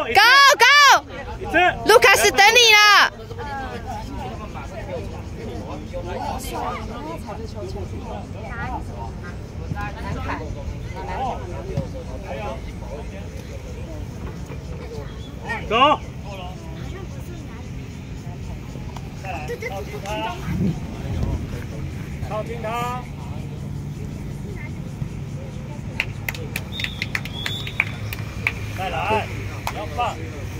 Go！ 卢卡斯等你了。 走。靠近他。再来，不要放。